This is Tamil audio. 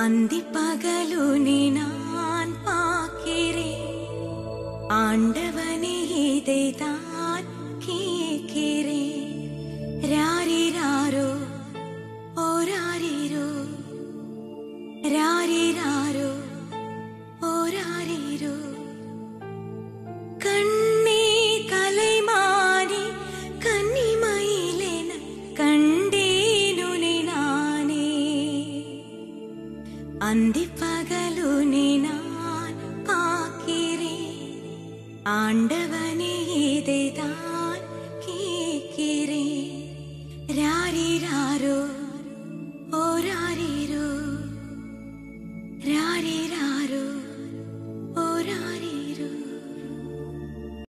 அந்தி பகலுனி நான் பார்க்கிறேன் ஆண்டவனே இதைதான் கேட்கிறேன். ராரிராரோ ஓராரிரோ ராரிராரோ ஓராரிரோ கண்ணே கலைமானி கன்னிமயிலென கண்டேனுனை நானே. அந்தி பகலுனி நான் பார்க்கிறேன் ஆண்ட